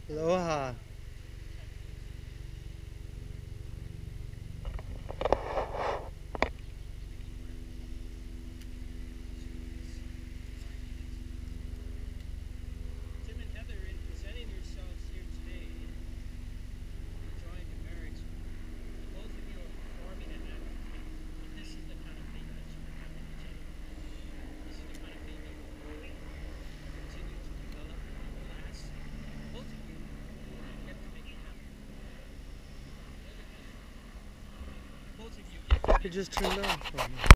Aloha. Tim and Heather, in presenting yourselves here today, enjoying the marriage, both of you are performing an act of faith. And this is the kind of faith that you would have in each other. This is the kind of faith that will grow, continue to develop, and will last. Both of you get to make it happen. Both of you get to It make it just happen. turned on for me.